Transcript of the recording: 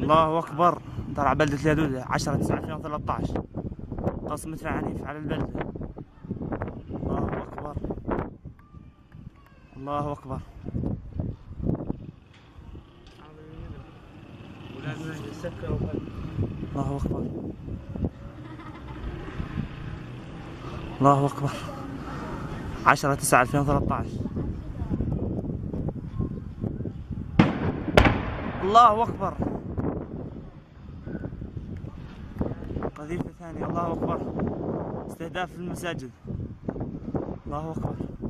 الله أكبر. طلع بلدة اليدودة 10/9/2013. قصف مدفع عنيف على البلدة. الله أكبر. الله أكبر. الله أكبر. الله أكبر. 10/9/2013. الله أكبر. قذيفة ثانية. الله أكبر. استهداف المساجد. الله أكبر.